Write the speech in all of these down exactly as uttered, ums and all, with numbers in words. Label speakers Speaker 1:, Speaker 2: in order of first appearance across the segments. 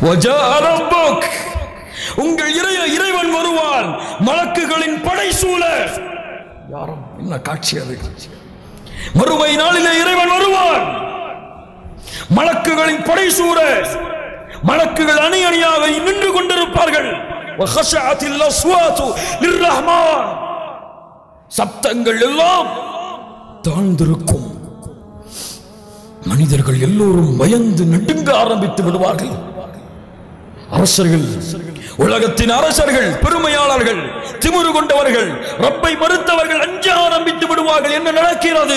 Speaker 1: وجاء ربك உங்கள் இறைவன் வருவான் மலக்குகளின் படை சூழ. யா ரப், என்ன காட்சி அது! மறுமை நாளிலே இறைவன் வருவான் மலக்குகளின் படை சூழ. மலக்குகள் அணி அணியாக நின்று கொண்டிருப்பார்கள். வஹஷஅத்தில் அஸ்வாது லிர்ரஹ்மான், சப்தங்கள் எல்லாம் தாழ்ந்திருக்கும். மனிதர்கள் எல்லோரும் பயந்து நடுங்க ஆரம்பித்து விடுவார்கள். அரசர்கள், உலகத்தின் அரசர்கள், பெருமையாளர்கள், திமிரு கொண்டவர்கள், ரப்பை மறுத்தவர்கள் அஞ்ச ஆரம்பித்து விடுவார்கள். என்ன நடக்கிறது?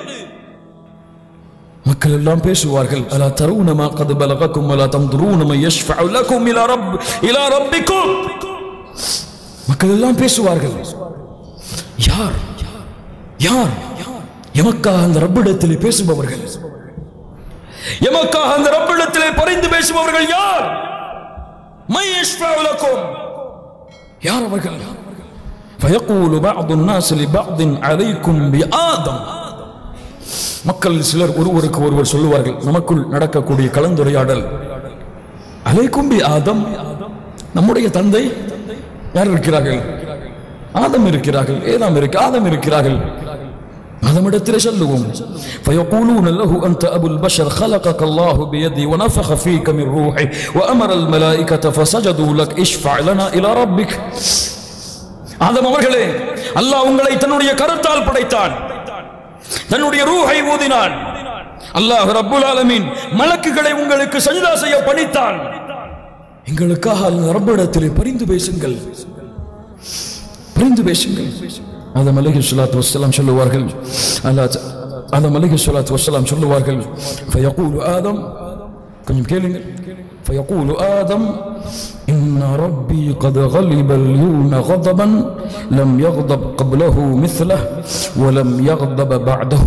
Speaker 1: மக்கள் எல்லாம் பேசுவார்கள். அலா தரூன மா கத் பலகக்கும் வலா தம்துரூன மை யஷ்ஃபஉ லக்கும் இலா ரப் இலா ரப்பிக்கும். மக்கள் எல்லாம் பேசுவார்கள். யார் யார் எமக்காக அந்த ரப்பிடத்திலே பேசுபவர்கள்? எமக்காக அந்த ரப்பிடத்திலே பரிந்து பேசுபவர்கள் யார்? மை யஷ்ஃபஉ லக்கும், யார் அவர்கள்? ஃபயகூலு பஅது الناس لبعض عليكم بآدم. மக்கள் சிலர் ஒருவருக்கு ஒருவர் சொல்லுவார்கள், நமக்குள் நடக்கக்கூடிய கலந்துரையாடல், அலைக்கும் பி ஆதம், நம்முடைய தந்தை யார் இருக்கிறார்கள்? ஆதம் இருக்கிறார்கள். ஏதாம் இருக்கு, ஆதம் இருக்கிறார்கள். ஆதமிடத்திலே சொல்லுவோம். فيقولون له أنت أبو البشر خلقك الله بيدي ونفخ فيك من روحي وأمر الملائكة فسجدوا لك اشفع لنا إلى ربك. ஆதம் அவர்களே, அல்லாஹ் உங்களை தன்னுடைய கரத்தால் படைத்தான், தன்னுடைய ரூஹை ஊதினான். அல்லாஹ் ரப்புல் ஆலமீன் மலக்குகளை உங்களுக்கு சஜ்தா செய்ய பணித்தான். எங்களுக்காக ரப்பிடத்திலே பரிந்து பேசுங்கள், பரிந்து பேசுங்கள். ஆதம் அலைஹிஸ்ஸலாத்து வஸ்ஸலாம் சொல்லுவார்கள், ஆதம் அலைஹிஸ்ஸலாத்து வஸ்ஸலாம் சொல்லுவார்கள், ஃபயகூலு ஆதம், கொஞ்சம் கேளுங்கள். فيقول آدم إن ربي قد غلب اليوم غضبا لم يغضب قبله مثله ولم يغضب بعده.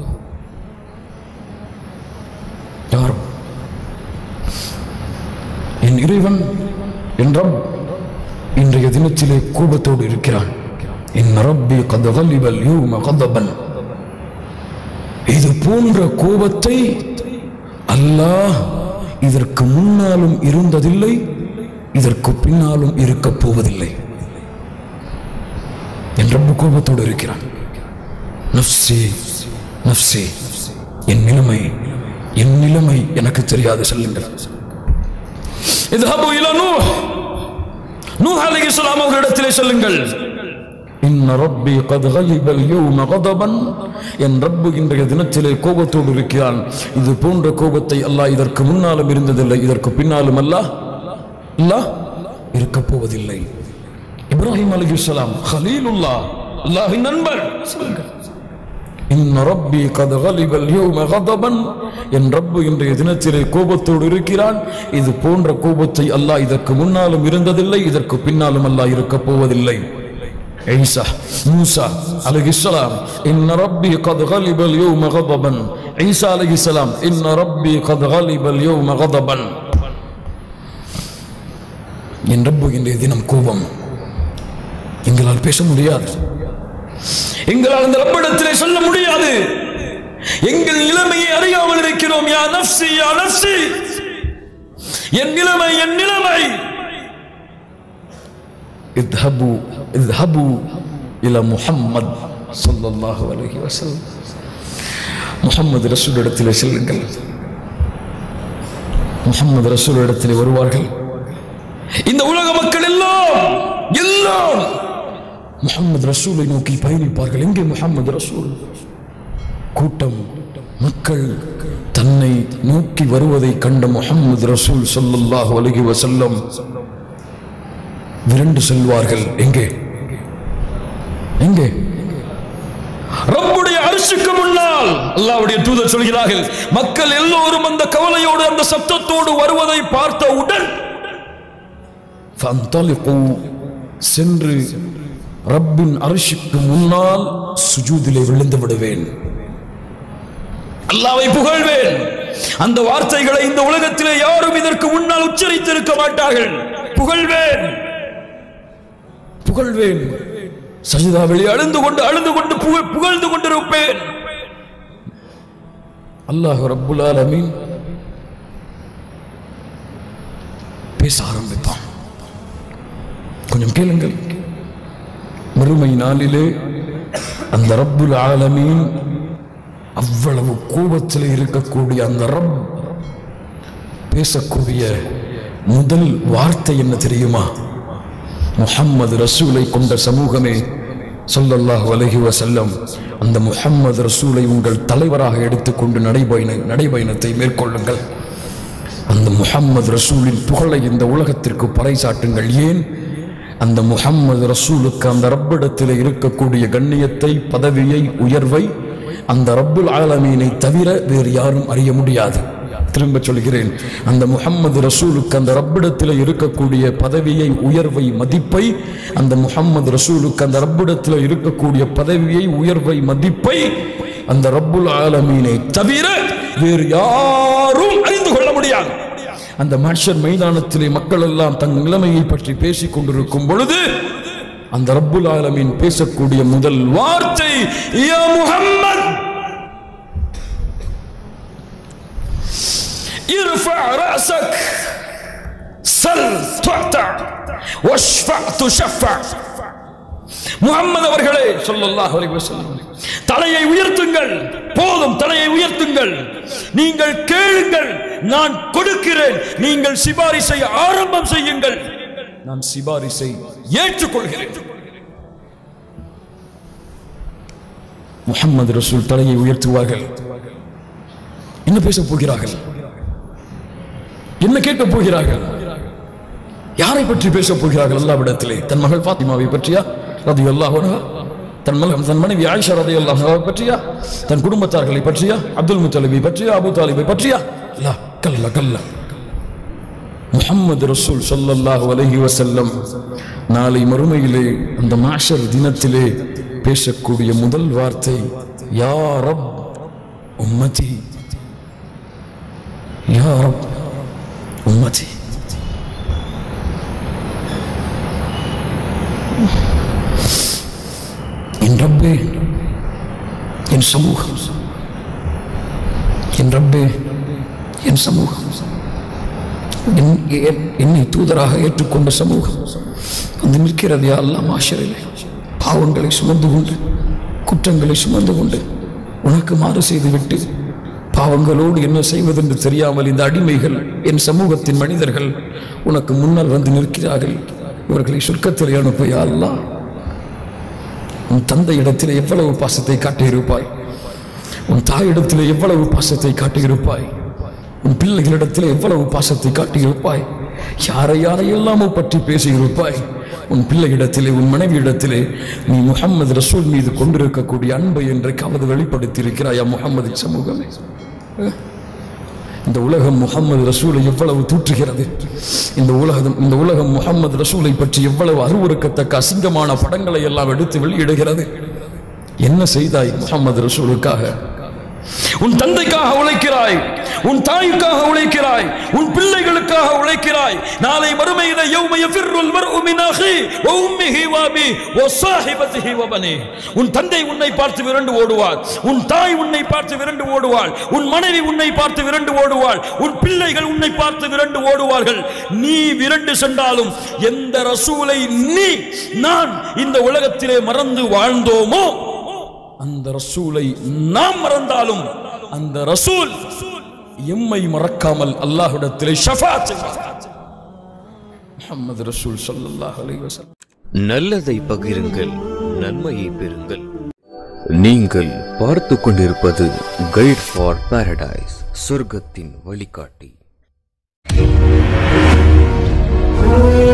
Speaker 1: يا رب، என் இறைவன், என் ரப் இன்றைய தினத்திலே கோபத்தோடு இருக்கிறான். إن ربي قد غلب اليوم غضبا. இது போன்ற கோபத்தை அல்லாஹ் இதற்கு முன்னாலும் இருந்ததில்லை, இதற்கு பின்னாலும் இருக்க போவதில்லை. என் ரப்பு கோபத்தோடு இருக்கிறான். நஃப்ஸி நஃப்ஸி, என் நிலைமை என் நிலைமை எனக்கு தெரியாது, சொல்லுங்கள். இத்ஹபு இலா நூஹ், நூஹ் அலைஹிஸ்ஸலாம் அவர்களிடத்திலே சொல்லுங்கள், இன்ன ரப்பி கத் கலிப அல்-யௌம கதபன், என் ரப்பு இன்றைய தினத்திலே கோபத்தோடு இருக்கிறான். இது போன்ற கோபத்தை அல்லாஹ் இதற்கு முன்னாலும் இருந்ததில்லை, இதற்கு பின்னாலும் அல்லாஹ் அல்லாஹ் இருக்க போவதில்லை. இப்ராஹிம் அலைஹிஸ்ஸலாம் கலீலுல்லாஹ், அல்லாஹ்வின் நண்பர். இன்ன ரப்பி கத் கலிப அல்-யௌம கதபன், என் ரப்பு இன்றைய தினத்திலே கோபத்தோடு இருக்கிறான். இது போன்ற கோபத்தை அல்லாஹ் இதற்கு முன்னாலும் இருந்ததில்லை, இதற்கு பின்னாலும் அல்லாஹ் இருக்க போவதில்லை. ஈசா மூசா அலைஹிஸ்ஸலாம், இன்ன ரப்பி கத் கலிப அல்-யௌம கதபன். ஈசா அலைஹிஸ்ஸலாம், இன்ன ரப்பி கத் கலிப அல்-யௌம கதபன். என் ரப்பு இன்றைய தினம் கோபம். எங்களால் பேச முடியாது, எங்களால் அந்த ரப்பிடத்திலே சொல்ல முடியாது. எங்கள் நிலைமையை அறியாமல் இருக்கிறோம். யா நஃப்ஸி யா நஃப்ஸி, என் நிலைமை என் நிலைமை. இத்ஹபு இத்ஹபு இலா முஹம்மத் ஸல்லல்லாஹு அலைஹி வஸல்லம். முஹம்மது ரசூலிடத்திலே செல்லுங்கள். முஹம்மது ரசூலிடத்திலே வருவார்கள். இந்த உலக மக்கள் எல்லாம் எல்லாம் முஹம்மது ரசூலை நோக்கி பயணிப்பார்கள். எங்கே முஹம்மது ரசூல்? கூட்டம் மக்கள் தன்னை நோக்கி வருவதை கண்ட முஹம்மது ரசூல் ஸல்லல்லாஹு அலைஹி வஸல்லம் விரண்டு செல்வார்கள். எங்கே எங்கே? ரப்புடைய அர்ஷுக்கு முன்னால். அல்லாஹ்வுடைய தூதர் சொல்கிறார்கள், மக்கள் எல்லோரும் அந்த கவலையோடு அந்த சத்தத்தோடு வருவதை பார்த்தவுடன் ஃபந்தலிகு, சென்று ரப்பின் அர்ஷுக்கு முன்னால் சுஜூதிலே விழுந்து விடுவேன், அல்லாஹ்வை புகழ்வேன். அந்த வார்த்தைகளை இந்த உலகத்திலே யாரும் இதற்கு முன்னால் உச்சரித்திருக்க மாட்டார்கள். புகழ்வேன் புகழ்வேன் சஜிதாவிலே அழுந்து கொண்டு அழுந்து கொண்டு புகழ்ந்து கொண்டிருப்பேன். அல்லாஹ் ரப்புல் ஆலமீன் பேச ஆரம்பிப்பான். கொஞ்சம் கேளுங்கள். மறுமை நாளிலே அந்த ரப்புல் ஆலமீன் அவ்வளவு கோபத்தில் இருக்கக்கூடிய அந்த ரப் பேசக்கூடிய முதல் வார்த்தை என்ன தெரியுமா? முஹம்மது ரசூலை கொண்ட சமூகமே ஸல்லல்லாஹு அலைஹி வஸல்லம், அந்த முஹம்மது ரசூலை உங்கள் தலைவராக எடுத்துக்கொண்டு நடைபயண நடைபயணத்தை மேற்கொள்ளுங்கள். அந்த முஹம்மது ரசூலின் புகழை இந்த உலகத்திற்கு பறைசாட்டுங்கள். ஏன்? அந்த முஹம்மது ரசூலுக்கு அந்த ரப்பிடத்தில் இருக்கக்கூடிய கண்ணியத்தை, பதவியை, உயர்வை அந்த ரப்புல் ஆலமீனை தவிர வேறு யாரும் அறிய முடியாது. திரும்ப சொல்கிறேன், அந்த முஹம்மது ரசூலுக்கு அந்த ரப்பிடத்தில் இருக்கக்கூடிய பதவியை, உயர்வை, மதிப்பை, அந்த முஹம்மது ரசூலுக்கு அந்த ரப்பிடத்தில் இருக்கக்கூடிய பதவியை, உயர்வை, மதிப்பை அந்த ரப்புல் ஆலமீனை தவிர வேறு யாரும் அறிந்து கொள்ள முடியாது. அந்த மஹ்ஷர் மைதானத்திலே மக்கள் எல்லாம் தங்கள் நிலைமையை பற்றி பேசிக் கொண்டிருக்கும் பொழுது அந்த ரப்புல் ஆலமீன் பேசக்கூடிய முதல் வார்த்தை, யா முஹம்மத் ارفع رأسك سل تعطى واشفع تشفع. முஹம்மது அவர்களே ஸல்லல்லாஹு அலைஹி வஸல்லம், தலையை உயர்த்துங்கள், போதும், தலையை உயர்த்துங்கள், நீங்கள் கேளுங்கள், நான் கொடுக்கிறேன், நீங்கள் சிபாரிசை ஆரம்பம் செய்யுங்கள், நான் சிபாரிசை ஏற்றுக்கொள்கிறேன். முஹம்மது ரசூல் தலையை உயர்த்துவார்கள். என்ன பேசப் போகிறார்கள்? என்ன கேட்கப் போகிறார்கள்? யாரை பற்றி பேசப் போகிறார்கள்? அல்லாஹ்விடத்திலே தன் மகள் ஃபாத்திமாவை பற்றியா ரலியல்லாஹு அன்ஹா? தன் மகள் தன் மனைவி ஆயிஷா ரலியல்லாஹு அன்ஹா பற்றியா? தன் குடும்பத்தார்களை பற்றியா? அப்துல் முத்தலிபை பற்றியா? அபூ தாலிபை பற்றியா? லா, கல்ல கல்ல. முஹம்மது ரசூல் ஸல்லல்லாஹு அலைஹி வஸல்லம் நாளை மறுமையிலே அந்த மஹ்ஷர் தினத்திலே பேசக்கூடிய முதல் வார்த்தை, யா ரப் உம்மதி, யா ரப் உம்மதி. என் ரப்பே, என் சமூகம், என் ரப்பே, என் சமூகம், என்னை தூதராக ஏற்றுக்கொண்ட சமூகம் வந்து நிற்கிறது. யா அல்லாஹ், மஹ்ஷரிலே பாவங்களை சுமந்து கொண்டு, குற்றங்களை சுமந்து கொண்டு, உனக்கு மாறு செய்துவிட்டு பாவங்களோடு என்ன செய்வதென்று தெரியாமல் இந்த அடிமைகள், என் சமூகத்தின் மனிதர்கள் உனக்கு முன்னால் வந்து நிற்கிறார்கள். இவர்களை சொர்க்கத்தில் அனுப்ப யா அல்லாஹ். உன் தந்தை இடத்திலே எவ்வளவு பாசத்தை காட்டியிருப்பாய், உன் தாயிடத்திலே எவ்வளவு பாசத்தை காட்டியிருப்பாய், உன் பிள்ளைகளிடத்திலே எவ்வளவு பாசத்தை காட்டியிருப்பாய், யாரை யாரையெல்லாமோ பற்றி பேசியிருப்பாய். உன் பிள்ளையிடத்திலே, உன் மனைவியிடத்திலே நீ முஹம்மது ரசூல் மீது கொண்டிருக்கக்கூடிய அன்பை என்றைக்காவது வெளிப்படுத்தி இருக்கிறாயா? முஹம்மது சமூகமே, இந்த உலகம் முஹம்மது ரசூலை எவ்வளவு தூற்றுகிறது, இந்த உலகம் இந்த உலகம் முஹம்மது ரசூலை பற்றி எவ்வளவு அருவருக்கத்தக்க அசிங்கமான படங்களை எல்லாம் எடுத்து வெளியிடுகிறது. என்ன செய்தாய் முஹம்மது ரசூலுக்காக? உன் தந்தைக்காக உழைக்கிறாய், உன் தாய்க்காக உழைக்கிறாய், உன் பிள்ளைகளுக்காக உழைக்கிறாய். நாளை மறுமையிலே யௌம யஃபிர்ருல் மர்உ மின் அஹி வ உம்மிஹி வ அபி வ ஸாஹிபதிஹி வ பனி. உன் தந்தை உன்னை பார்த்து விரண்டு ஓடுவார், உன் தாய் உன்னை பார்த்து விரண்டு ஓடுவாள், உன் மனைவி உன்னை பார்த்து விரண்டு ஓடுவாள், உன் பிள்ளைகள் உன்னை பார்த்து விரண்டு ஓடுவார்கள். நீ விரண்டு சென்றாலும் எந்த ரசூலை நீ நான் இந்த உலகத்திலே மறந்து வாழ்ந்தோமோ அந்த ரசூலை நாம் மறந்தாலும் அந்த ரசூல் எம்மை மறக்காமல் அல்லாஹ்விடத்திலே ஷஃபாஅத் செய்வார். முஹம்மது ரசூல் ஸல்லல்லாஹு அலைஹி வஸல்லம்.
Speaker 2: நல்லதை பகிருங்கள், நன்மையை பெறுங்கள். நீங்கள் பார்த்து கொண்டிருப்பது கைட் ஃபார் பாரடைஸ், சொர்க்கத்தின் வழிகாட்டி.